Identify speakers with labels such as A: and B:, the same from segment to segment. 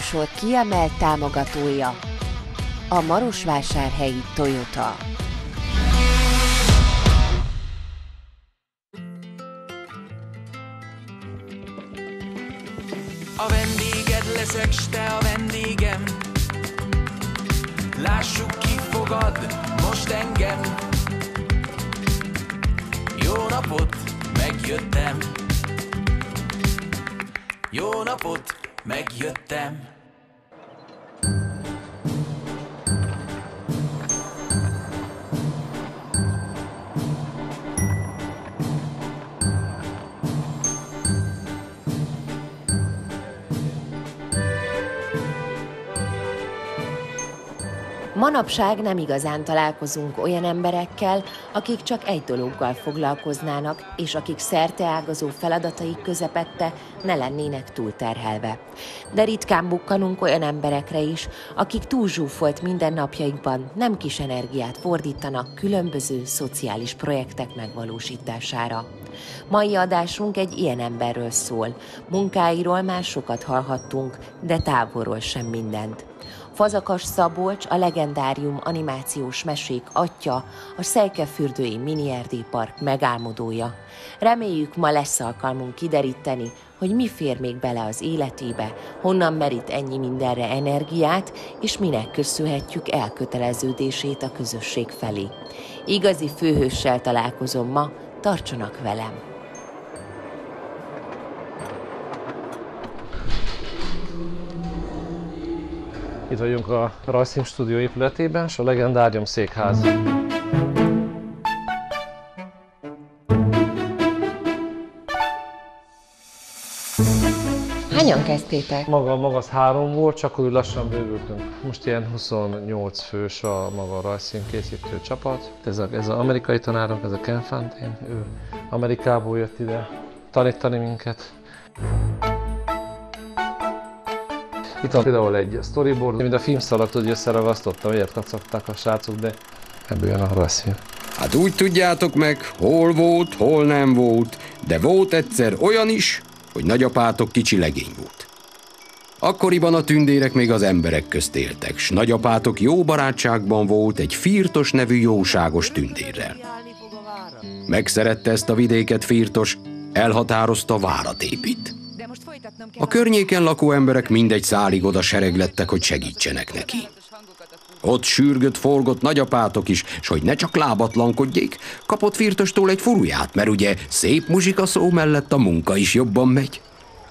A: műsor kiemelt támogatója a Marosvásárhelyi Toyota.
B: A vendéged leszek, s te a vendégem. Lássuk, ki fogad most engem. Jó napot, megjöttem. Jó napot, megjöttem.
A: Manapság nem igazán találkozunk olyan emberekkel, akik csak egy dologgal foglalkoznának, és akik szerteágazó feladataik közepette ne lennének túlterhelve. De ritkán bukkanunk olyan emberekre is, akik túlzsúfolt mindennapjaikban nem kis energiát fordítanak különböző szociális projektek megvalósítására. Mai adásunk egy ilyen emberről szól. Munkáiról már sokat hallhattunk, de távolról sem mindent. Fazakas Szabolcs, a legendárium animációs mesék atya, a Szejkefürdői Mini Erdélypark megálmodója. Reméljük, ma lesz alkalmunk kideríteni, hogy mi fér még bele az életébe, honnan merít ennyi mindenre energiát, és minek köszönhetjük elköteleződését a közösség felé. Igazi főhőssel találkozom ma, tartsanak velem!
C: Itt vagyunk a Rajzfilm Stúdió épületében, és a legendárium székház.
A: Hányan kezdtétek?
C: Maga az 3 volt, csak úgy lassan bővültünk. Most ilyen 28 fős a maga a rajzfilmkészítő csapat. Ez az amerikai tanárunk, ez a Ken Fantin, ő Amerikából jött ide tanítani minket. Itt van például egy storyboard, mint a filmszalat, hogy összeragasztottam, ilyet kacagták a srácok, de ebből jön a rajzfilm.
D: Hát úgy tudjátok meg, hol volt, hol nem volt, de volt egyszer olyan is, hogy nagyapátok kicsi legény volt. Akkoriban a tündérek még az emberek közt éltek, s nagyapátok jó barátságban volt egy Firtos nevű jóságos tündérrel. Megszerette ezt a vidéket Firtos, elhatározta várat épít. A környéken lakó emberek mindegy szálig oda sereglettek, hogy segítsenek neki. Ott sürgött, forgott nagyapátok is, s hogy ne csak lábatlankodjék, kapott Firtostól egy furuját, mert ugye szép muzsika szó mellett a munka is jobban megy.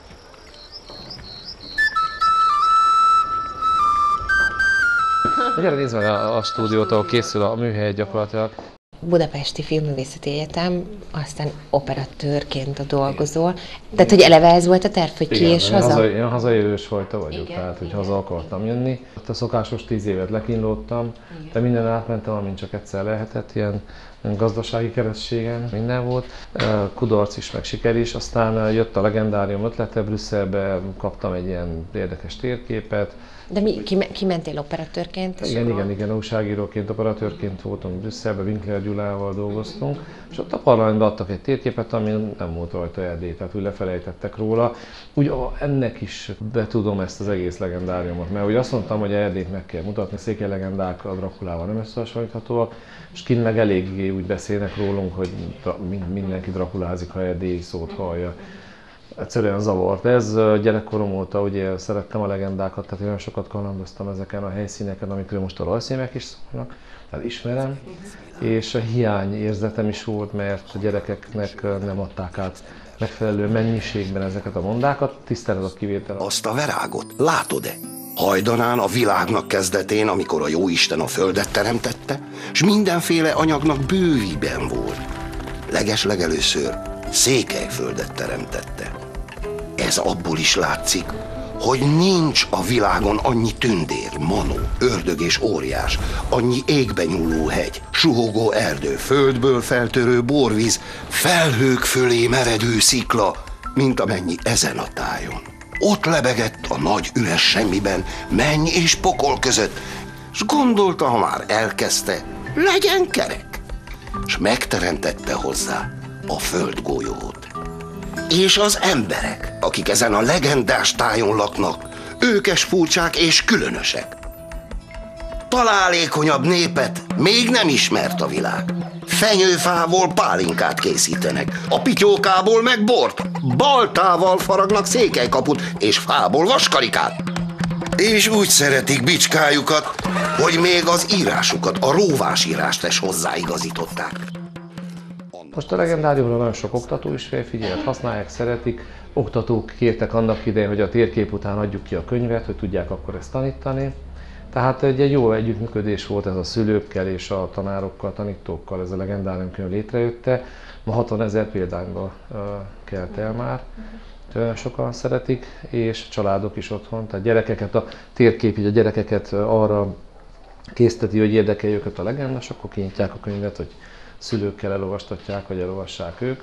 C: Gyere, nézd meg a stúdiót, ahol készül a műhely gyakorlatilag.
E: Budapesti Filmművészeti Egyetem, aztán operatőrként dolgozol. Tehát, hogy eleve ez volt a terv, hogy ki és haza?
C: Én hazajövős fajta vagyok, tehát hogy haza akartam jönni. A szokásos 10 évet lekínlottam, de minden átmentem, amint csak egyszer lehetett, ilyen gazdasági kerességen, minden volt. Kudarc is, meg siker is. Aztán jött a legendárium ötlete, Brüsszelbe kaptam egy ilyen érdekes térképet.
E: De kimentél operatőrként?
C: Igen, újságíróként, operatőrként voltunk Brüsszelben, Winkler Gyulával dolgoztunk, és ott a parlamentben adtak egy térképet, ami nem volt rajta Erdély, tehát úgy lefelejtettek róla. Úgy ennek is betudom ezt az egész legendáriumot, mert úgy azt mondtam, hogy Erdélyt meg kell mutatni, székely legendák a Drakulával nem összehasonlíthatóak, és kint meg eléggé úgy beszélnek rólunk, hogy mindenki drakulázik, ha Erdély szót hallja. Egyszerűen zavart. Ez gyerekkorom óta, ugye szerettem a legendákat, tehát olyan sokat kalandoztam ezeken a helyszíneken, amikről most a rajzfilmek is szólnak, tehát ismerem, és a hiányérzetem is volt, mert a gyerekeknek nem adták át megfelelő mennyiségben ezeket a mondákat, tisztán a kivétel.
F: Azt a verágot látod-e? Hajdanán a világnak kezdetén, amikor a Jóisten a földet teremtette, s mindenféle anyagnak bőviben volt. Legeslegelőször Székelyföldet teremtette. Ez abból is látszik, hogy nincs a világon annyi tündér, manó, ördög és óriás, annyi égbe nyúló hegy, suhogó erdő, földből feltörő borvíz, felhők fölé meredő szikla, mint amennyi ezen a tájon. Ott lebegett a nagy üres semmiben, menny és pokol között, s gondolta, ha már elkezdte, legyen kerek, s megteremtette hozzá a földgolyót. És az emberek, akik ezen a legendás tájon laknak, őkes, furcsák és különösek. Találékonyabb népet még nem ismert a világ. Fenyőfából pálinkát készítenek, a pityókából meg bort, baltával faragnak székelykaput, és fából vaskarikát. És úgy szeretik bicskájukat, hogy még az írásukat, a róvásírást is hozzáigazították.
C: Most a legendáriumra nagyon sok oktató is felfigyelt, használják, szeretik. Oktatók kértek annak idején, hogy a térkép után adjuk ki a könyvet, hogy tudják akkor ezt tanítani. Tehát egy jó együttműködés volt ez a szülőkkel és a tanárokkal, tanítókkal, ez a legendárium könyv létrejötte. Ma 60 000 példányba kelt el már, sokan szeretik, és családok is otthon. Tehát gyerekeket, a térkép így a gyerekeket arra készteti, hogy érdekelje őket a legenda, és akkor kinyitják a könyvet, hogy szülőkkel elolvastatják, vagy elolvassák ők.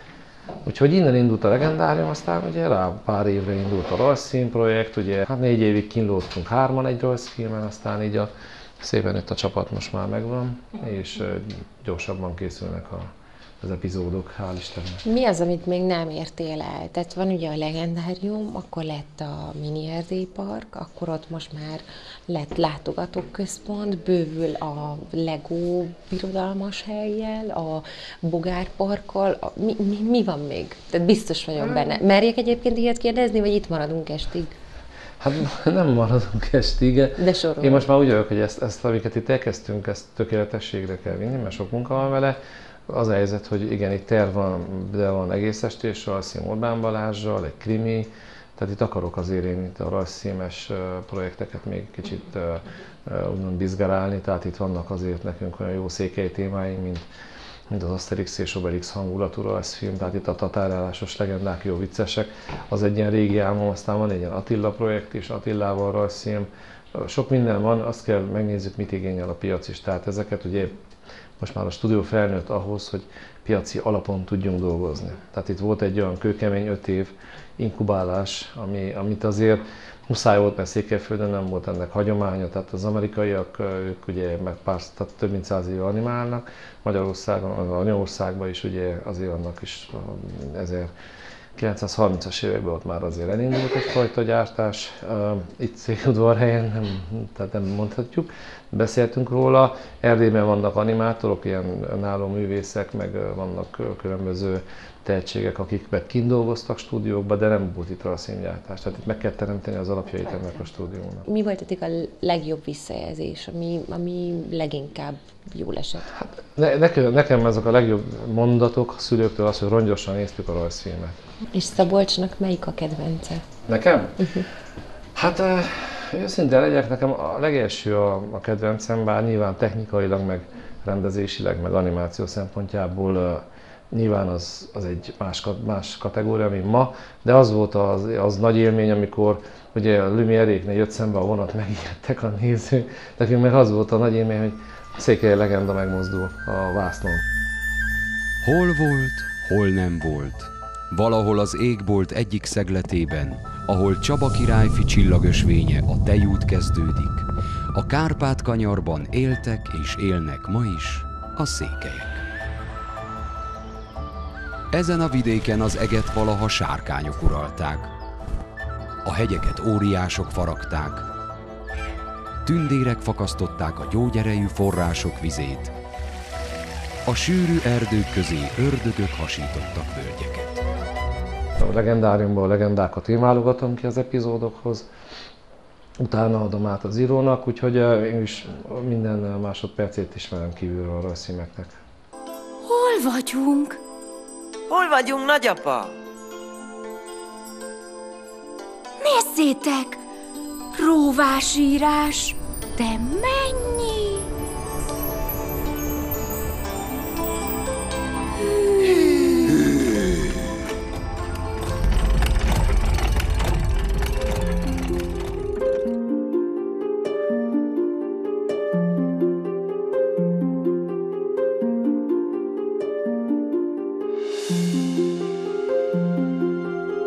C: Úgyhogy innen indult a legendárium, aztán ugye rá pár évre indult a rajzfilm projekt, ugye 4 évig kínlódtunk 3-an egy rajzfilmen, aztán így szépen itt a csapat most már megvan, és gyorsabban készülnek az epizódok, hál' Istennek.
E: Mi az, amit még nem értél el? Tehát van ugye a legendárium, akkor lett a Mini Erdély Park, akkor ott most már lett látogatóközpont, bővül a Lego birodalmas hellyel, a Bogár Parkkal. Mi van még? Tehát biztos vagyok benne. Merjek egyébként ilyet kérdezni, vagy itt maradunk estig?
C: Hát nem maradunk estig.
E: De sorol.
C: Én most már úgy vagyok, hogy ezt amiket itt elkezdtünk, ezt tökéletességre kell vinni, mert sok munka van vele. Az a helyzet, hogy igen, itt terv van, de van egész estés rajzszím Orbán Balázssal, egy krimi, tehát itt akarok azért én itt a rajzszímes projekteket még kicsit úgymond bizgarálni, tehát itt vannak azért nekünk olyan jó székely témáink, mint az Asterix és Obelix hangulatú rajzfilm, tehát itt a tatárállásos legendák jó viccesek, az egy ilyen régi álmom, aztán van egy ilyen Attila projekt is, Attilával rajzfilm, sok minden van, azt kell megnézzük, mit igényel a piac is, tehát ezeket ugye most már a stúdió felnőtt ahhoz, hogy piaci alapon tudjunk dolgozni. Tehát itt volt egy olyan kőkemény 5 év inkubálás, amit azért muszáj volt, mert Székelyföldön nem volt ennek hagyománya, tehát az amerikaiak, ők ugye tehát több mint 100 éve animálnak, Magyarországon, Anyaországban is ugye azért annak is 1930-as években ott már azért elindult egyfajta gyártás, itt Székelyudvarhelyen tehát nem mondhatjuk, beszéltünk róla. Erdélyben vannak animátorok, ilyen önálló művészek, meg vannak különböző tehetségek, akik meg kint dolgoztak stúdiókban, de nem volt itt rajzfilmgyártás. Tehát itt meg kell teremteni az alapjait ennek a stúdiónak.
E: Mi volt a legjobb visszajelzés, ami leginkább jól esett? Hát,
C: nekem ezek a legjobb mondatok a szülőktől az, hogy rongyosan néztük a rajzfilmet.
E: És Szabolcsnak melyik a kedvence?
C: Nekem? Hát őszinte legyek, nekem a legelső a kedvencem, bár nyilván technikailag, meg rendezésileg, meg animáció szempontjából nyilván az egy más kategória, mint ma, de az volt az nagy élmény, amikor ugye a Lumière-éknél jött szembe a vonat, megijedtek a nézők, nekünk meg az volt a nagy élmény, hogy Székely legenda megmozdul a vásznon.
D: Hol volt, hol nem volt. Valahol az égbolt egyik szegletében, ahol Csaba királyfi csillagösvénye a tejút kezdődik, a Kárpát-kanyarban éltek és élnek ma is a székelyek. Ezen a vidéken az eget valaha sárkányok uralták, a hegyeket óriások faragták, tündérek fakasztották a gyógyerejű források vizét, a sűrű erdők közé ördögök hasítottak völgyeket.
C: A legendáriumban a legendákat én válogatom ki az epizódokhoz, utána adom át az írónak, úgyhogy én is minden másodpercét ismerem kívülről a rajzfilmeknek.
G: Hol vagyunk?
B: Hol vagyunk, nagyapa?
G: Nézzétek! Róvásírás! De mennyi!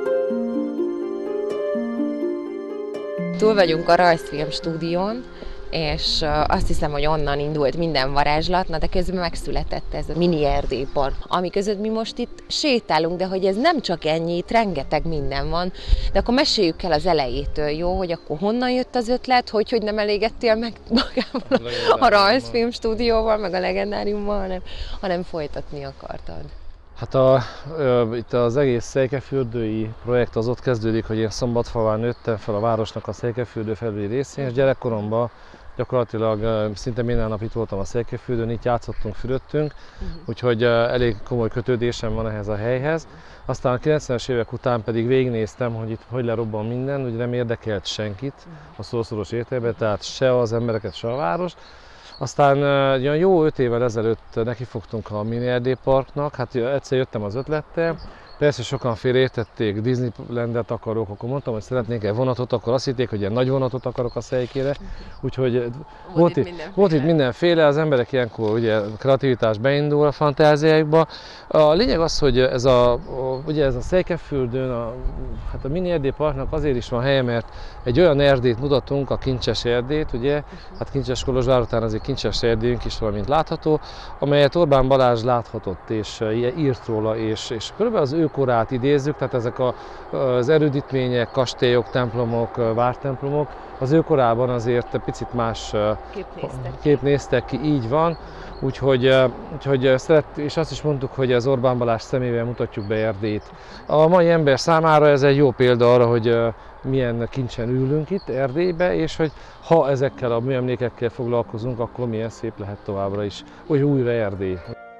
E: Túl vagyunk a rajzfilm stúdión, és azt hiszem, hogy onnan indult minden varázslat, de közben megszületett ez a mini erdélypark, ami között mi most itt sétálunk, de hogy ez nem csak ennyi, itt rengeteg minden van, de akkor meséljük el az elejétől, jó, hogy akkor honnan jött az ötlet, hogy nem elégedtél meg magával a rajzfilm stúdióval, meg a legendáriummal, hanem folytatni akartad.
C: Hát itt az egész székelyfürdői projekt az ott kezdődik, hogy én Szombatfalván nőttem fel a városnak a Székelyfürdő felüli részén, és gyerekkoromban gyakorlatilag szinte minden nap itt voltam a Székelyfürdőn, itt játszottunk, fürödtünk, úgyhogy elég komoly kötődésem van ehhez a helyhez. Aztán a 90-es évek után pedig végignéztem, hogy itt hogy lerobban minden, ugye nem érdekelt senkit a szószoros értelemben, tehát se az embereket, se a város. Aztán olyan jó 5 évvel ezelőtt nekifogtunk a mini erdélyparknak, hát egyszer jöttem az ötlettel, persze sokan félreértették, Disneylandet akarok, akkor mondtam, hogy szeretnék egy vonatot, akkor azt hitték, hogy ilyen nagy vonatot akarok a Szejkére, úgyhogy volt itt mindenféle, az emberek ilyenkor ugye kreativitás beindul a fantáziájukba. A lényeg az, hogy ugye ez a Székelyfürdőn, hát a mini erdélyparknak azért is van helye, mert egy olyan erdét mutatunk, a Kincses erdét, ugye, hát Kincses Kolozsvár után azért Kincses erdélyünk is van, mint látható, amelyet Orbán Balázs láthatott és írt róla, és körülbelül az ő korát idézzük, tehát ezek az erődítmények, kastélyok, templomok, vártemplomok, az ő korában azért picit más kép néztek ki, így van. Úgyhogy és azt is mondtuk, hogy az Orbán Balázs szemével mutatjuk be Erdélyt. A mai ember számára ez egy jó példa arra, hogy milyen kincsen ülünk itt Erdélybe, és hogy ha ezekkel a műemlékekkel foglalkozunk, akkor milyen szép lehet továbbra is, hogy újra Erdély.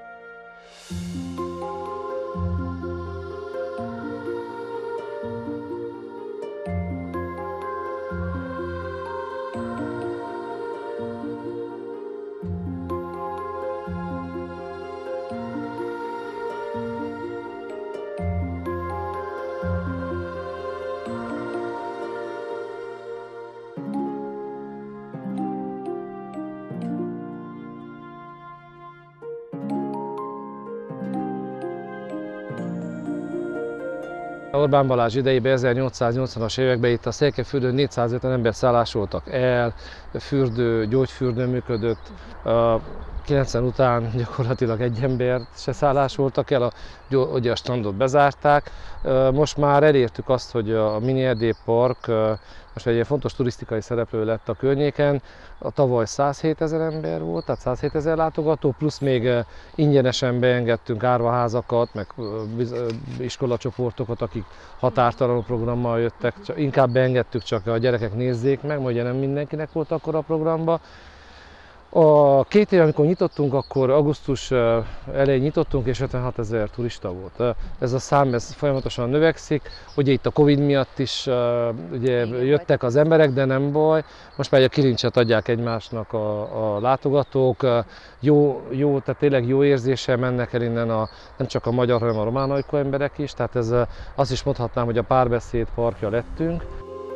C: Orbán Balázs idejében, 1880-as években itt a Székelyfürdőn 450 ember szállásoltak el, fürdő, gyógyfürdő működött. 90 után gyakorlatilag egy ember se szállásoltak el, ugye a strandot bezárták. Most már elértük azt, hogy a mini erdélypark most egy fontos turisztikai szereplő lett a környéken. Tavaly 107 000 ember volt, tehát 107 000 látogató, plusz még ingyenesen beengedtünk árvaházakat, meg iskolacsoportokat, akik határtalanul programmal jöttek. Inkább beengedtük, csak a gyerekek nézzék meg, mert ugye nem mindenkinek volt akkor a programba. A 2 év, amikor nyitottunk, akkor augusztus elején nyitottunk, és 56 000 turista volt. Ez a szám folyamatosan növekszik. Ugye itt a Covid miatt is ugye jöttek az emberek, de nem baj. Most már a kilincset adják egymásnak a látogatók. Tehát tényleg jó érzéssel mennek el innen nem csak a magyar, hanem a román ajkú emberek is. Tehát azt is mondhatnám, hogy a párbeszéd parkja lettünk.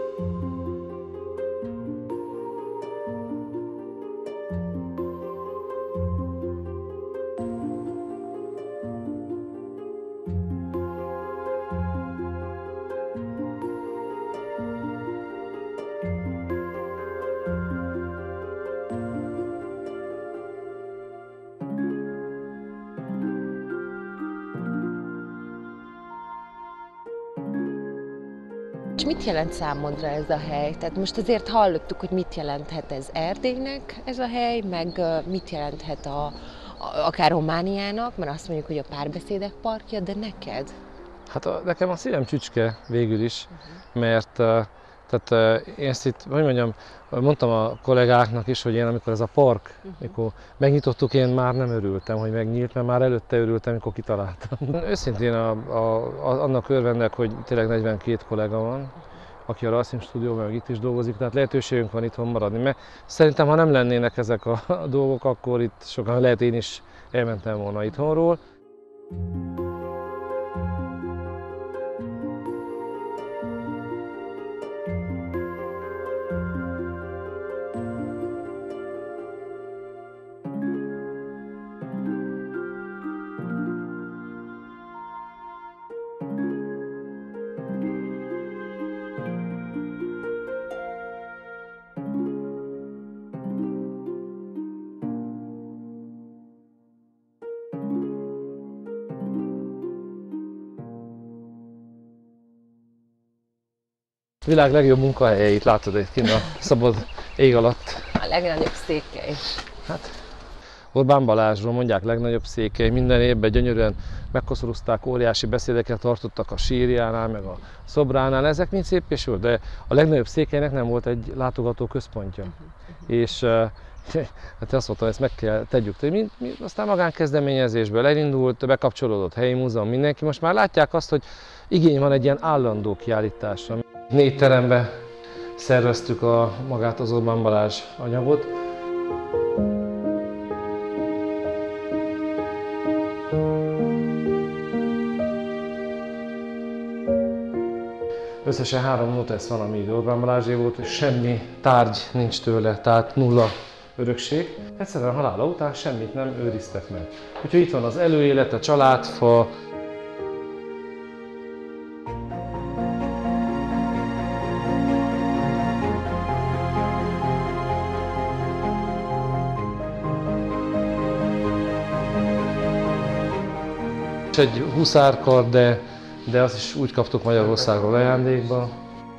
E: És mit jelent számodra ez a hely? Tehát most azért hallottuk, hogy mit jelenthet ez Erdélynek ez a hely, meg mit jelenthet akár Romániának, mert azt mondjuk, hogy a párbeszédek parkja, de neked?
C: Hát nekem a szívem csücske végül is, mert tehát én ezt itt, hogy mondjam, mondtam a kollégáknak is, hogy én amikor ez a park, mikor megnyitottuk, én már nem örültem, hogy megnyílt, mert már előtte örültem, amikor kitaláltam. Őszintén annak örvendek, hogy tényleg 42 kollega van, aki a rajzfilm stúdióban meg itt is dolgozik, tehát lehetőségünk van itthon maradni, mert szerintem, ha nem lennének ezek a dolgok, akkor itt sokan lehet én is elmentem volna itthonról. világ legjobb munkahelyeit látod itt kint a szabad ég alatt.
E: A legnagyobb székely.
C: Hát, Orbán Balázsról mondják legnagyobb székely, minden évben gyönyörűen megkoszorúzták, óriási beszédeket tartottak a sírjánál, meg a szobránál, ezek mind szép és jó, de a legnagyobb székelynek nem volt egy látogató központja. És hát azt mondtam, ezt meg kell tegyük. Aztán magánkezdeményezésből elindult, bekapcsolódott helyi múzeum, mindenki. Most már látják azt, hogy igény van egy ilyen állandó kiállításra. 4 terembe szerveztük magát az Orbán Balázs anyagot. Összesen 3 notesz van, ami Orbán Balázsé volt, és semmi tárgy nincs tőle, tehát nulla örökség. Egyszerűen halála után semmit nem őriztek meg. Úgyhogy itt van az előélet, a családfa. És egy huszárkard, de azt is úgy kaptuk Magyarországról ajándékba.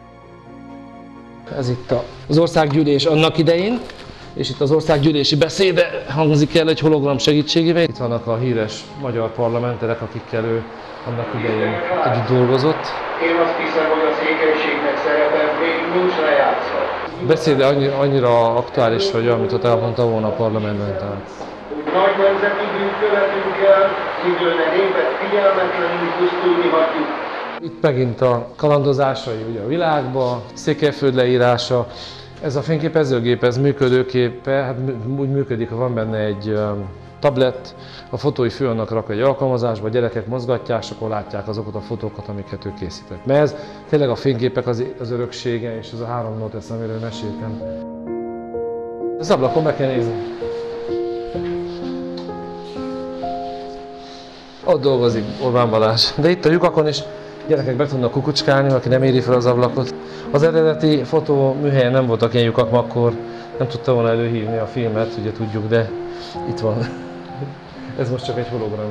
C: Ez itt az országgyűlés annak idején, és itt az országgyűlési beszéde hangzik el egy hologram segítségével. Itt vannak a híres magyar parlamenterek, akikkel ő annak idején együtt dolgozott.
H: Én azt hiszem, hogy a székelységnek szerepe még nincs lejátszva.
C: A beszéde annyira aktuális, hogy amit ott elmondta volna a parlamentben.
H: Nagy nemzeti bűnkövetőkkel, szívülne népet figyelmetlenül pusztulni hagyjuk.
C: Itt megint a kalandozásai ugye a világba, Székelyföld leírása. Ez a fényképezőgép, ez működőképe, hát úgy működik, ha van benne egy tablet, a fotói fő annak rak egy alkalmazásba, a gyerekek mozgatják, és akkor látják azokat a fotókat, amiket ő készített. Mert ez tényleg a fényképek az öröksége, és ez a 3 notesz, amiről meséltem. Az ablakon be kell nézni. Ott dolgozik Orbán Balázs, de itt a lyukakon is gyerekek be tudnak kukucskálni, aki nem éri fel az ablakot. Az eredeti fotóműhelyen nem voltak ilyen lyukak, akkor nem tudta volna előhívni a filmet, ugye tudjuk, de itt van. Ez most csak egy hologram.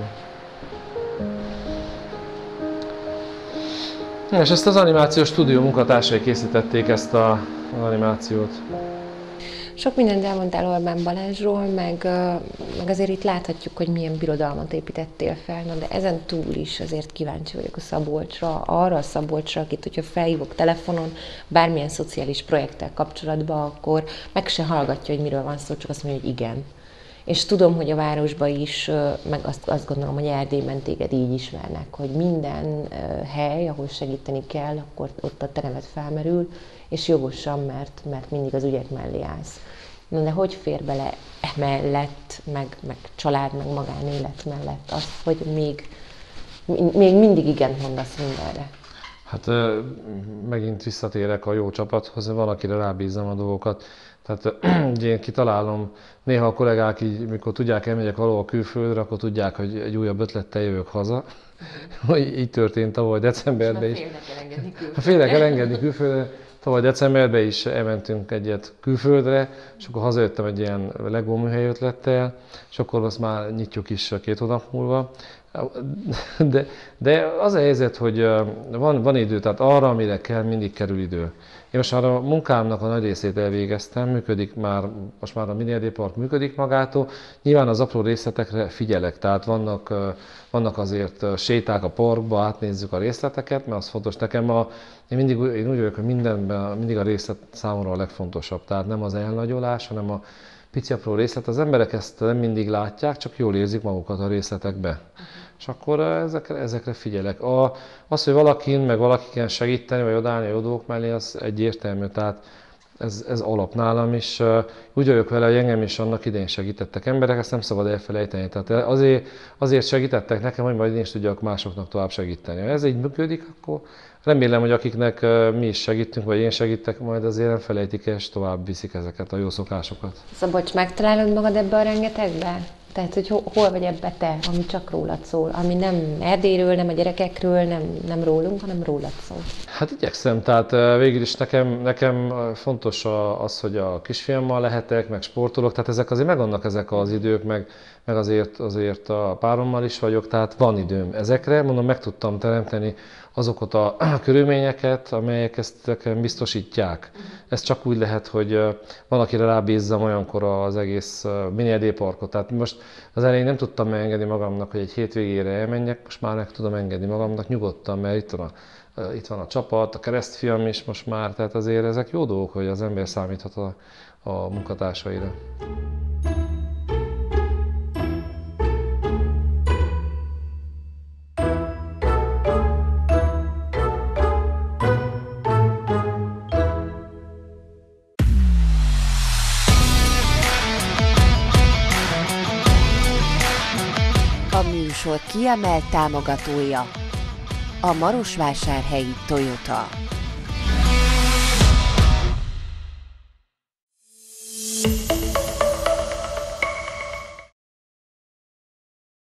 C: És ezt az animációs stúdió munkatársai készítették ezt az animációt.
E: Sok mindent elmondtál Orbán Balázsról, meg azért itt láthatjuk, hogy milyen birodalmat építettél fel, de ezen túl is azért kíváncsi vagyok a Szabolcsra, arra a Szabolcsra, akit, hogyha felhívok telefonon, bármilyen szociális projekttel kapcsolatban, akkor meg se hallgatja, hogy miről van szó, csak azt mondja, hogy igen. És tudom, hogy a városban is, meg azt gondolom, hogy Erdélyben téged így ismernek, hogy minden hely, ahol segíteni kell, akkor ott a te neved felmerül, és jogosan, mert mindig az ügyek mellé állsz. Na de hogy fér bele emellett, meg család, meg magánélet mellett az, hogy még mindig igent mondasz mindenre?
C: Hát megint visszatérek a jó csapathoz, van, akire rábízzam a dolgokat. Tehát én kitalálom, néha a kollégák így, mikor tudják, elmegyek valahol külföldre, akkor tudják, hogy egy újabb ötlettel jövök haza. Így történt tavaly decemberben is. Félre kell engedni külföldre. Tavaly decemberben is elmentünk egyet külföldre, és akkor hazajöttem egy ilyen Lego műhely ötlettel, és akkor azt már nyitjuk is 2 hónap múlva. De az a helyzet, hogy van idő, tehát arra, amire kell, mindig kerül idő. Én most már a munkámnak a nagy részét elvégeztem, most már a Mini Erdély Park működik magától. Nyilván az apró részletekre figyelek, tehát vannak azért séták a parkba, átnézzük a részleteket, mert az fontos nekem. Én úgy vagyok, hogy mindenben mindig a részlet számomra a legfontosabb, tehát nem az elnagyolás, hanem a pici apró részlet. Az emberek ezt nem mindig látják, csak jól érzik magukat a részletekbe. És akkor ezekre figyelek. Az, hogy valakin, meg valakiken segíteni, vagy odállni a jó dolgok mellé, az egyértelmű, tehát ez alap nálam is. Úgy vagyok vele, hogy engem is annak idején segítettek emberek, ezt nem szabad elfelejteni. Tehát azért segítettek nekem, hogy majd én is tudjak másoknak tovább segíteni. Ha ez így működik, akkor remélem, hogy akiknek mi is segítünk, vagy én segítek, majd azért nem felejtik el, és tovább viszik ezeket a jó szokásokat.
E: Szabolcs, megtalálod magad ebbe a rengetegbe? Tehát, hogy hol vagy ebbe te, ami csak rólad szól, ami nem Erdélyről, nem a gyerekekről, nem rólunk, hanem rólad szól.
C: Hát igyekszem, tehát végül is nekem fontos az, hogy a kisfiammal lehetek, meg sportolok, tehát ezek azért megvannak ezek az idők, meg meg azért a párommal is vagyok, tehát van időm ezekre. Mondom, meg tudtam teremteni azokat a körülményeket, amelyek ezt nekem biztosítják. Ez csak úgy lehet, hogy van, akire rábízzam olyankor az egész mini erdélyparkot. Tehát most az elején nem tudtam megengedni magamnak, hogy egy hétvégére elmenjek, most már meg tudom engedni magamnak nyugodtan, mert itt van a csapat, a keresztfiam is most már, tehát azért ezek jó dolgok, hogy az ember számíthat a munkatársaira.
A: A műsor kiemelt támogatója a Marosvásárhelyi Toyota.